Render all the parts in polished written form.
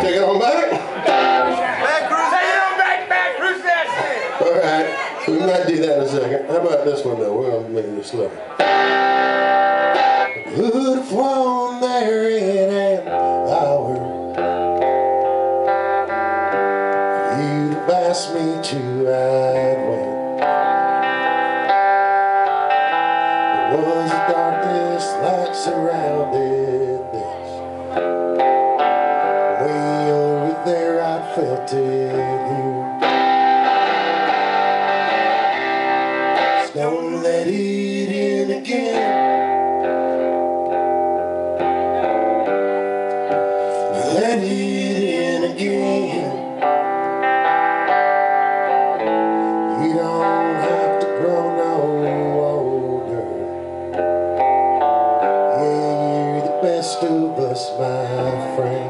Take it on back? Back cruise. Take it on back cruise that shit. All right. We might do that in a second. How about this one though? We're gonna make it slow. Who'd have flown there in an hour? You'd have asked me to, I'd wait. There was a darkness that surrounded this. Way over there I felt it here. Don't let it in again. Let it in again. You don't have to grow no older. Yeah, you're the best of us, my friend.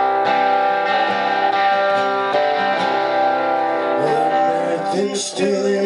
Still